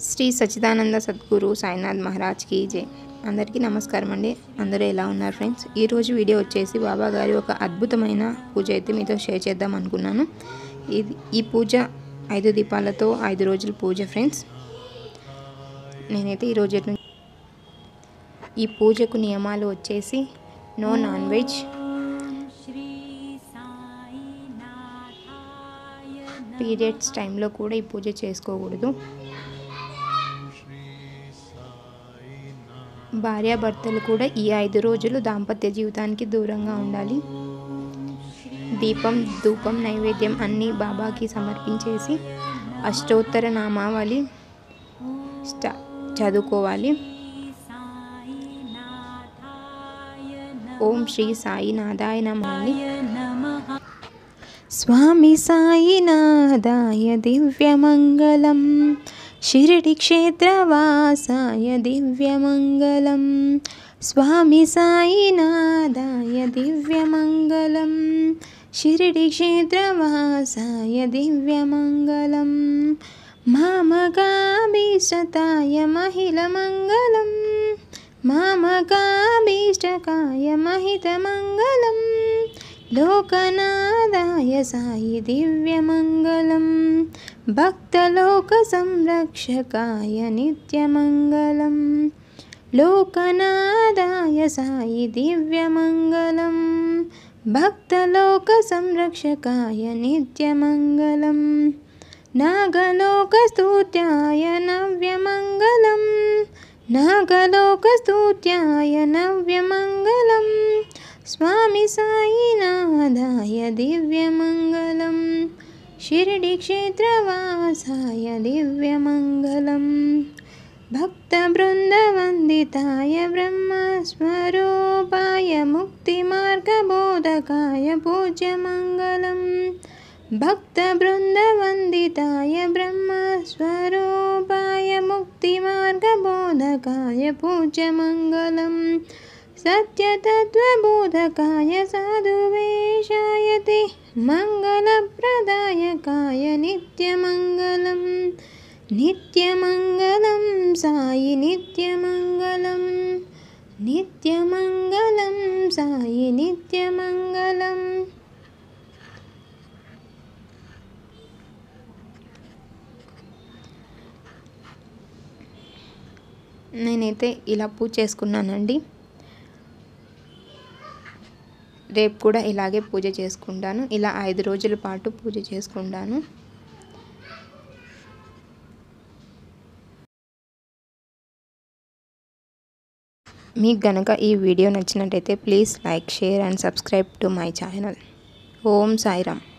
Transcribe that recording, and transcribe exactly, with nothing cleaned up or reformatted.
శ్రీ సచ్చిదానంద సద్గురు సాయినాథ్ మహారాజ్ की जय। అందరికీ నమస్కారం అండి। అందరూ ఎలా ఉన్నారు ఫ్రెండ్స్? ఈ రోజు వీడియో వచ్చేసి బాబా గారి ఒక అద్భుతమైన పూజ అయితే మీతో షేర్ చేద్దాం అనుకున్నాను। ఇది ఈ పూజ ఐదు దీపాలతో ఐదు రోజుల పూజ ఫ్రెండ్స్। నేనైతే ఈ రోజు ఈ పూజకు నియమాలు వచ్చేసి నో నాన్ వెజ్, పీరియడ్స్ టైంలో కూడా ఈ పూజ చేసుకోకూడదు, భార్యాభర్తలు కూడా ఈ ఐదు రోజులు దాంపత్య జీవితానికి దూరంగా ఉండాలి। దీపం ధూపం నైవేద్యం అన్నీ బాబాకి సమర్పించేసి అష్టోత్తర నామావళి చదువుకోవాలి। ఓం శ్రీ సాయినాథాయ నమః। స్వామి సాయినాథాయ దివ్యమంగళం, शिरडी क्षेत्रवासाय दिव्यमंगलम। स्वामी साईनाथाय दिव्यमंगलम, शिरडी क्षेत्रवासाय दिव्यमंगलम। मामकाभीष्टताय महिलमंगलम, मामकाभीष्टकाय महितमंगलम। लोकनाथाय साई दिव्यमंगलम, भक्तलोक संरक्षकाय नित्यमंगलम। लोकनाथाय साई दिव्यमंगलम, भक्तलोक संरक्षकाय नित्यमंगलम। नागलोकस्तुत्याय नव्यमंगलम, नागलोकस्तुत्याय नव्यमंगलम। स्वामी साईनाथाय दिव्यमंगलम, शिरडी क्षेत्रवासाय दिव्यमंगलम। भक्तवृन्दवन्दिताय ब्रह्मस्वरूपाय मुक्तिमार्गबोधकाय पूज्यमंगलम। भक्तवृन्दवन्दिताय ब्रह्मस्वरूपाय मुक्तिमार्गबोधकाय पूज्यमंगलम। सत्यतत्त्वबोधकाय साधुवेशाय ते मंगलप्रदायकाय नित्यमंगलम। नित्यमंगलम साई नित्यमंगलम, नित्यमंगलम साई नित्यमंगलम। నేనైతే ఇలా పూజ చేసుకున్నానండి। రేపు కూడా ఇలాగే పూజ చేసుకుంటాను। ఇలా ఐదు రోజుల పాటు పూజ చేసుకుంటాను। మీకు గనక ఈ వీడియో నచ్చినట్టయితే please like, share and subscribe to my channel. Om Sairam.